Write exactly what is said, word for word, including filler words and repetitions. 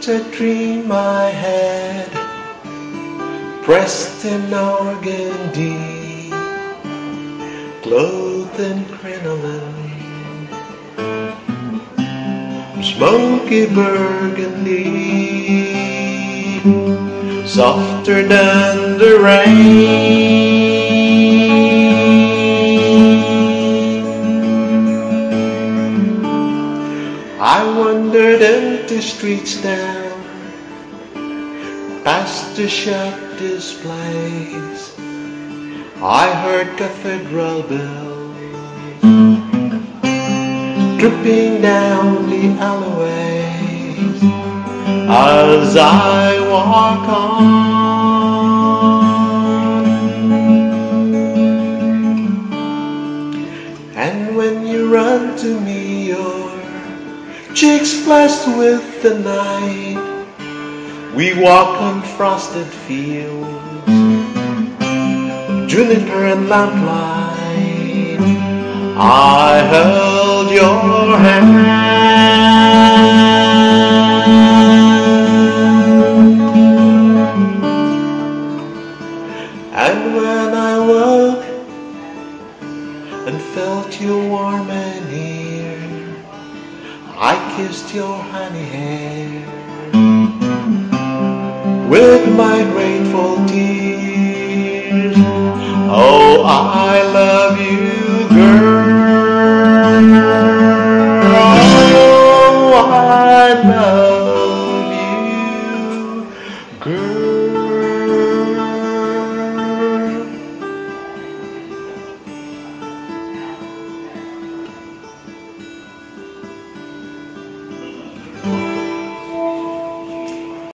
a dream I had, pressed in organdy, clothed in crinoline, smoky burgundy, softer than the rain. I wandered empty streets down, past the shop displays. I heard cathedral bells dripping down the alleyways as I walk on. And when you run to me, your cheeks flushed with the night, we walk on frosted fields, juniper and lamplight. I held your hand, and when I woke and felt you warm and near, I kissed your honey hair with my grateful tears. Oh, I love you, girl. Oh, I love you, girl.